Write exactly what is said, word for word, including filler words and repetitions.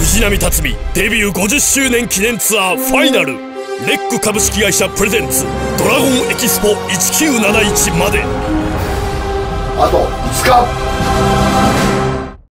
藤波辰巳デビューごじゅっしゅうねん記念ツアーファイナル、レック株式会社プレゼンツドラゴンエキスポせんきゅうひゃくななじゅういちまであといつか。